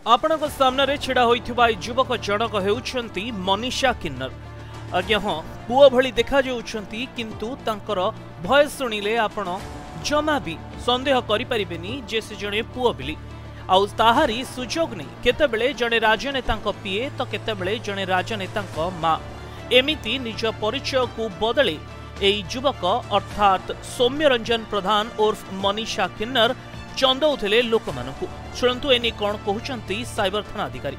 आपणक सामने छिड़ा होइथिबा युवक जनक हेउछंती मनीषा किन्नर। आज्ञा हाँ, पुओ भली देखा जाउछंती, किंतु तांकर भयस सुनिले आपण जमा भी संदेह करि परिबेनी जे से जणे पुओ बिली। आउ ताहारी सुजोग नहीं केतेबेले जणे राजनेतांक पीए तो केतेबेले जणे राजनेतांक मां। एमिति निज परिचय को बदले एई युवक अर्थात सौम्यरंजन प्रधान उर्फ मनीषा किन्नर चंदौथिले लोकमानकु। शुणंतु एनी कौन कहउछंती साइबर थाना अधिकारी।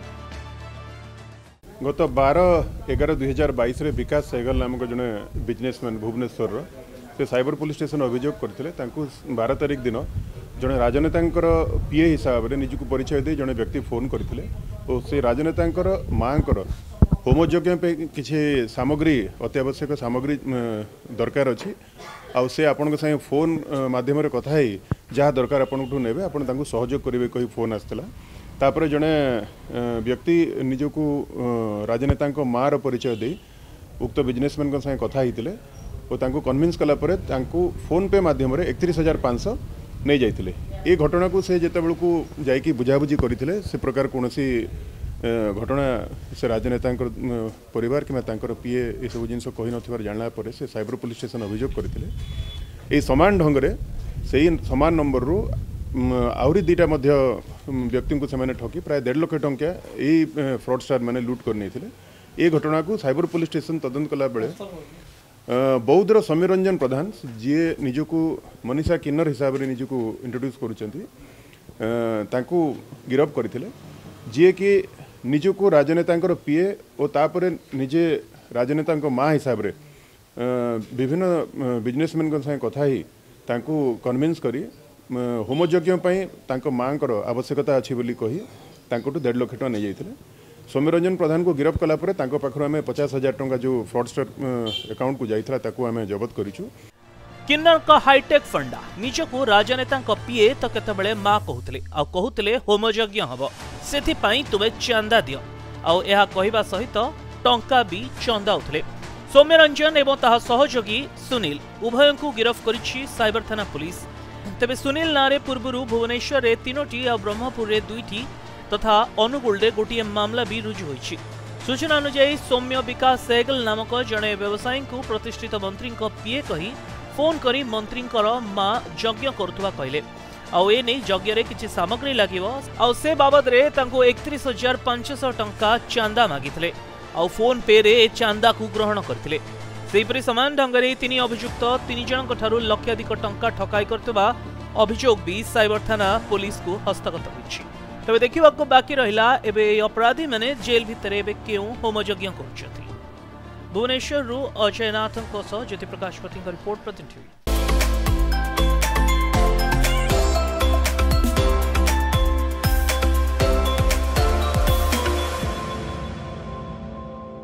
गत 12/11/2022 रे विकास सहगल नामक जने बिजनेसमैन भुवनेश्वर से साइबर पुलिस स्टेशन अभियोग करथिले। तांकु 12 तारिख दिन जने राजनेतांकर पीए हिसाब रे निजकु परिचय दे जने व्यक्ति फोन करथिले और से राजनेतांकर मांकर होमयज्ञ पे किछि सामग्री अत्यावश्यक सामग्री दरकार अछि आउ से आपन संगे फोन माध्यम रे कथा है जहाँ दरकार आपन नेबे आपन तांकु सहयोग करिवे कहि फोन आस्तेला। तापर जने व्यक्ति निजकु राजनेतांक मार परिचय दे उक्त बिजनेसमैन को संगे कथा हितिले और तांकु कन्विन्स कला परे तांकु फोन पे माध्यम रे 31,500 नहीं जाइतिले। ए घटना को से जेते बेलकु जाइकी बुझाबुझी करितिले से प्रकार कोनोसी घटना से राजनेता परिवार कि पीए ये सब जिन कही नथिबार जानला परे से साइबर पुलिस स्टेशन अभियोग करथिले। ए समान ढंग रे सेही समान नंबर रु आउरी दुईटा मध्य व्यक्ति को से ठकी प्राय 1.5 लाख टंका यही फ्रॉडस्टार मैंने लूट कर नहीं थे। ये घटना को साइबर पुलिस स्टेशन तदंत कला बेले बौद्धर सौम्यरंजन प्रधान जी निजको मनीषा किन्नर हिसाब से निजको इंट्रोड्यूस करूँ गिरफ करते जी कि निजको राजनेता पीए और तापर निजे राजनेता माँ हिसाब से विभिन्न बिजनेसमैन संगे कथा ही कन्विन्स करी होमयज्ञ माँ आवश्यकता अच्छी बोली कही 1.5 लाख टका नहीं जाइए। सौम्यरंजन प्रधान को गिरफ्त कला पाखर आम 50,000 टका जो फ्रॉडस्टर अकाउंट को जाता आम जबत करूँ। किन्नर का हाईटेक फंडा निजको राजनेता पीए तो केतबेले माँ कहते होमयज्ञ हम से तुमे चांदा दियो आउ यह कहवा सहित टंका भी चंदाउथिले। सौम्यरंजन एवं ताहा सहयोगी सुनील उभय को गिरफ्त करिछि साइबर थाना पुलिस। तेबे सुनील नारे पूर्व भुवनेश्वर रे 3टी और ब्रह्मपुर रे 2टी तथा अनुगुल रे गोटिए मामला भी रुजु होइछि। सूचना अनुसार सौम्य विकास सहगल नामक जड़े व्यवसायी को प्रतिष्ठित मंत्री पीए कही फोन करी मंत्री माँ यज्ञ करुवा कहले आउ ए नहीं यज्ञ रे किछि सामग्री लागिवो आउ से बाबद रे तांको 31,500 टंका चांदा मागिथिले आउ फोन पे रे चांदा को ग्रहण करथिले। सेहिपरि समान ढंग रे 3 अभियुक्त 3 जनक ठारू लक्षाधिक टंका ठकाई करतबा अभियोग भी साइबर थाना पुलिस को हस्तगत होइछि। तबे देखिबाको बाकी रहिला एबे अपराधी माने जेल भितरे एबे केउ होमयज्ञ करुछथि। भुवनेश्वर अजय नाथन ज्योति प्रकाश पति रिपोर्ट प्रतिनिधि।